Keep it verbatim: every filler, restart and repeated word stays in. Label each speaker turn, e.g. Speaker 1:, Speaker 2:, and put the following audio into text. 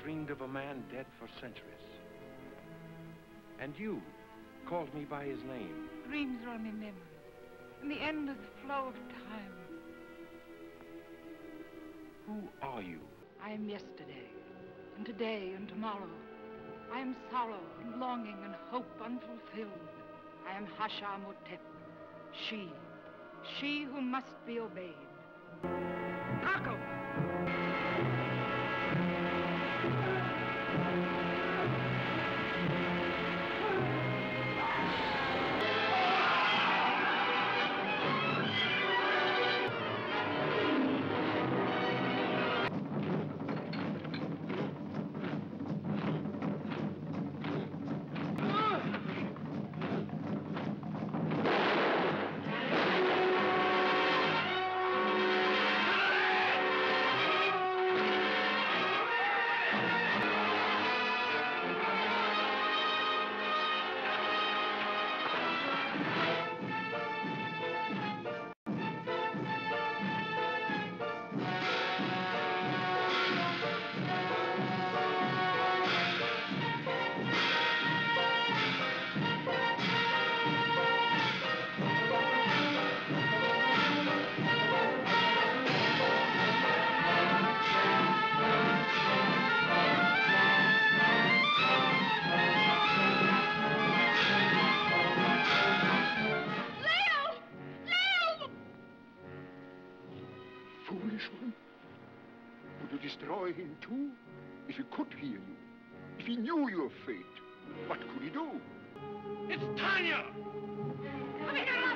Speaker 1: dreamed of a man dead for centuries. And you called me by his name.
Speaker 2: Dreams are only memories, and the end is the flow of time.
Speaker 1: Who are you?
Speaker 2: I am yesterday, and today, and tomorrow. I am sorrow, and longing, and hope unfulfilled. I am Hashamotep, she, she who must be obeyed. Taco!
Speaker 3: Foolish one. Would you destroy him too? If he could hear you, if he knew your fate, what could he do?
Speaker 1: It's Tanya!
Speaker 2: Come in alive!